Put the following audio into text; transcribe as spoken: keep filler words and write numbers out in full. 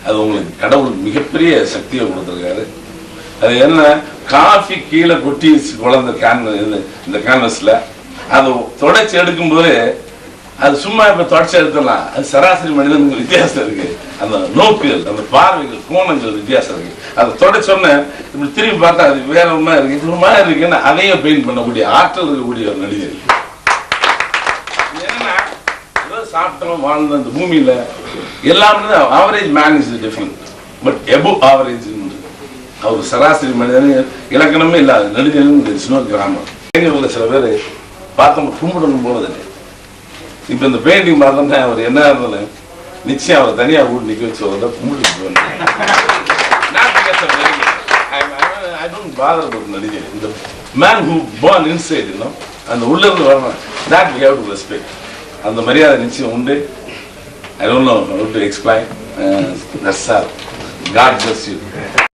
அது உங்களுக்கு கடவுள் மிகப்பெரிய சக்தியை கொடுத்துருக்காரு. அது என்ன, காஃபி கீழே கொட்டி குழந்த கேன் இந்த கேன்வஸ்ல அது தொடச்சி எடுக்கும்போது அது சும்மா இப்ப தொடச்சி எடுத்துடலாம். அது சராசரி மனிதனுக்கு வித்தியாசம் இருக்கு. அந்த நோக்குகள், அந்த பார்வைகள், கோணங்கள் வித்தியாசம் இருக்கு. அதை தொடச்சோன்னே இப்படி திரும்பி பார்த்தா அது வேற ஒன்றா இருக்கு, இப்படி மாதிரி இருக்குன்னு அதையே பெயிண்ட் பண்ணக்கூடிய ஆற்றல் இருக்கக்கூடிய ஒரு நடிகர். ஏன்னா சாப்பிட்டோம் வாழ்ந்த அந்த பூமியில எல்லாமே average man is different, but above average. அவர் சராசரி மனிதன், இலக்கணமே இல்லாத நடிகர் கிராமம். சில பேர் பார்த்தோம் கும்பிடணும் போனதில்லை. இப்ப இந்த பெயிண்டிங் பார்த்தோம்னா அவர் என்ன இருந்தாலும் நிச்சயம் அவரை தனியாக கூட்டு நிக்க வச்சு அவரை கும்பிட்டு போவேன். நடிகர் இந்த மேன் ஹூ born inside, இன்னும் அந்த உள்ள இருந்து வரணும். that we have to respect. அந்த மரியாதை நிச்சயம் உண்டு. I don't know how to explain. Uh, that's all. God bless you.